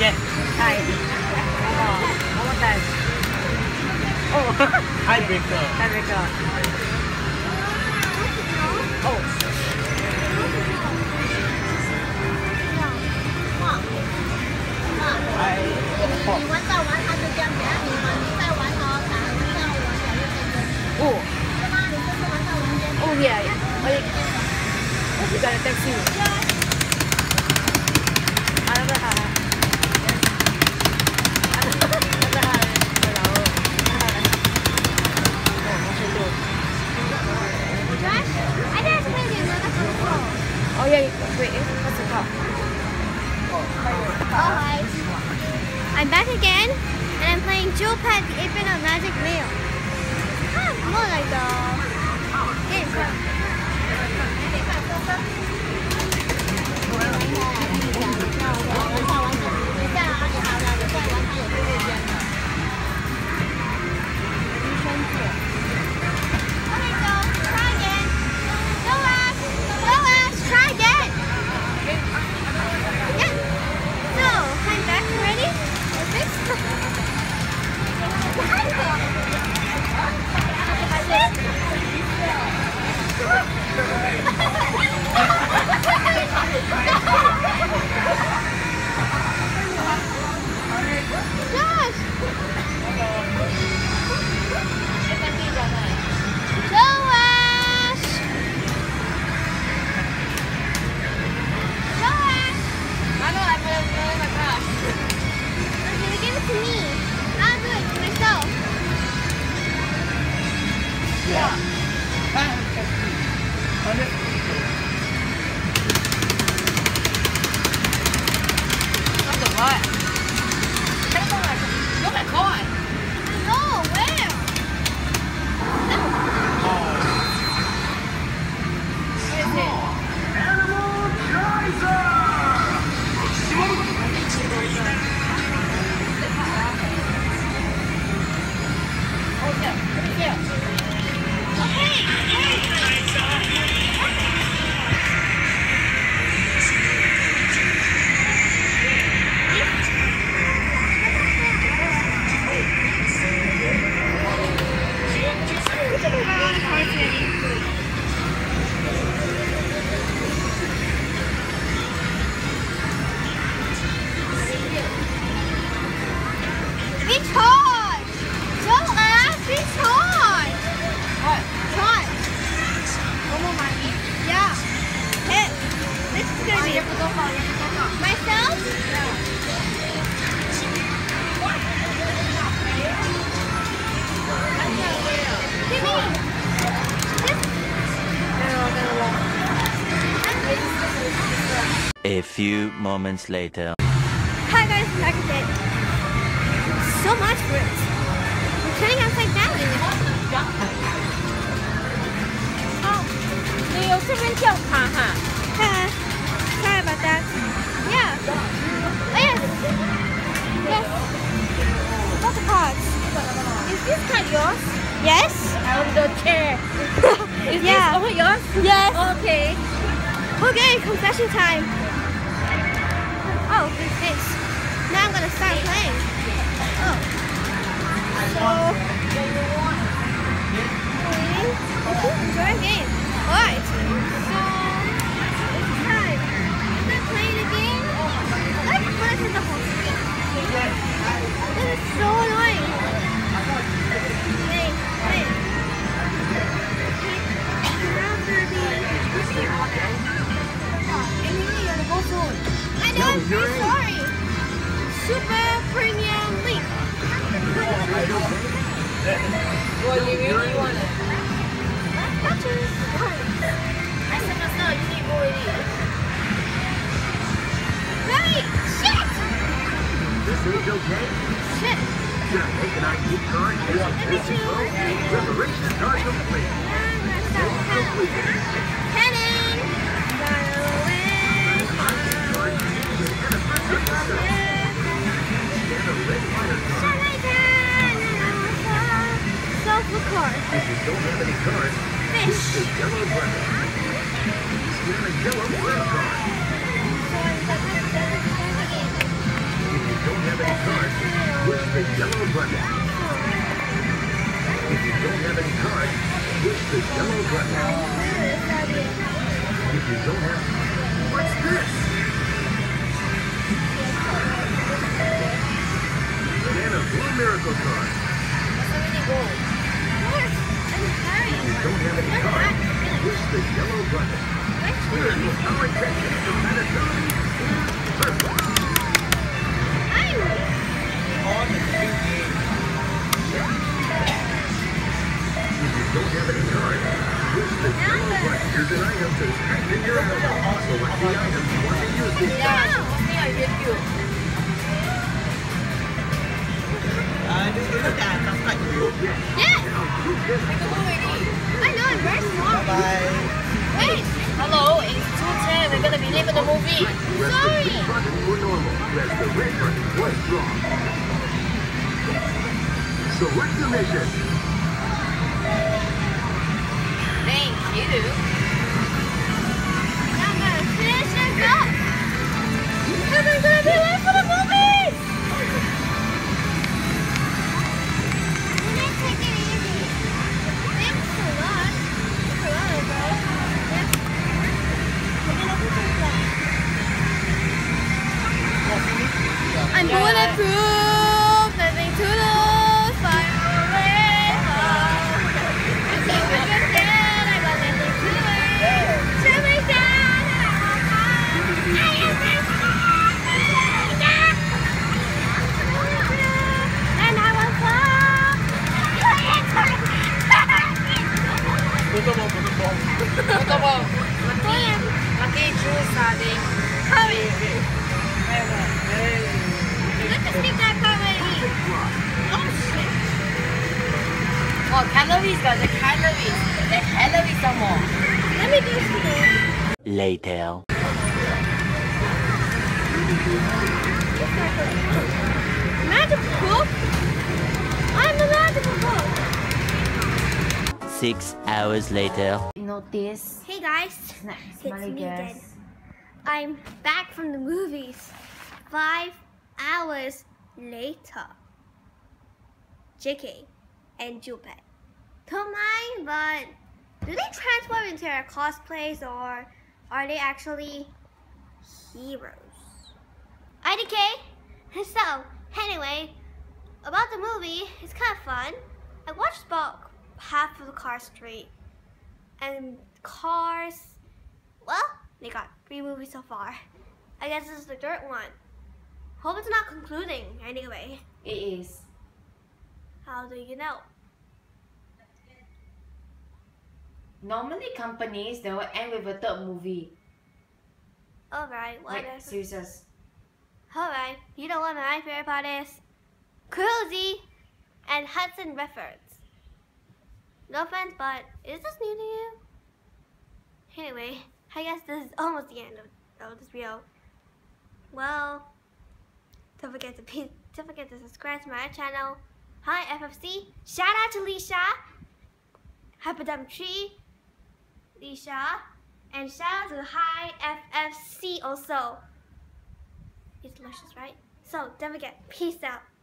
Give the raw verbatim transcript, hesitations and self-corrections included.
again. Hi. Oh, one more time. Oh. Tiebreaker. Tiebreaker. Oh. I 你玩到完他就这样给他你玩，你再玩哦，打完再玩两个变更。 Oh. 是吗？你这次玩到完变更。 Oh yeah, yeah. Oh, yeah. You got a taxi. Another high. Another high. Josh, I just played another control. Oh yeah, wait, what's it called? Alright. I'm back again, and I'm playing Jewel Pet, the Apron of Magic Mail. Kind of more like the game. A few moments later. Hi guys, back again. So much fruit. We're turning upside down. Oh, 你有这边叫卡哈 Hi. Sorry about that. Yeah. Oh yes. Yes. What's the cards? Is this card yours? Yes. On the chair. Is Yeah. this all yours? Yes. Okay. Okay, confession time. Oh, what's this? Now I'm gonna start playing. Oh. So, okay. Enjoy the game. Alright. So, it's time. I'm gonna play the game. Let's put it in the whole screen. This is so annoying. Hey, hey. I know, I'm so sorry. Super Premium League. Well, you really want it. Gotcha. I said myself, you need more of these. Right! Shit! This age okay? Shit! Should I take an I D card? Let me choose. Preparation card complete. I'm gonna start penning. Penning! Gotta win. Self-record. If you don't have any cards, Fish. use the yellow button. Scan a yellow credit card. So I'm gonna start again. If you yellow button. If you don't have any cards, push the yellow button. If you don't have... What's this? And a blue miracle card. If you don't have any cards, push the yellow button. Here is our technique for Manitoba. Perfect. If you don't have any cards, push the yellow button. Here's an item to strengthen your item. Select the item you want to use this time. Yes! I know, I'm very smart. Bye. Wait! Hello, it's two ten. We're gonna be leaving the movie. Press the blue button for normal. Press the red button for strong. Select the mission. Thank you. Now I'm gonna finish this up. And I'm gonna be late for the movies! You didn't take it easy. Thanks a lot. Thanks a lot, bro. Yeah. I'm bulletproof, nothing to lose, fire away, I think I can stand, I got nothing to lose. Shoot me down, and I won't fall. I am and I won't fall. Lucky juice, honey. Hurry. Look at me that already. Oh shit. Oh, calories, guys. The calories. The calories some more. Let me do something. Later. Magical book? I'm the magical book. Six hours later. Notice. Hey guys. Nice, It's smiley me girls. again. I'm back from the movies. Five hours later. J K and Jupet. Don't mind, but do they transform into their cosplays or are they actually heroes? I D K. So, anyway, about the movie, it's kind of fun. I watched about half of the Cars three. And Cars, well, they got three movies so far. I guess this is the third one. Hope it's not concluding anyway. It is. How do you know? Normally, companies they will end with a third movie. Alright, Like, whatever. serious. Alright, you know what my favorite part is? Cruzy and Hudson Riffords. No offense, but is this new to you? Anyway, I guess this is almost the end of, of this video. Well, don't forget to be, don't forget to subscribe to my channel. Hi F F C. Shout out to Lisha, Hyperdump Tree, Lisha, and shout out to Hi F F C also. It's delicious, right? So don't forget. Peace out.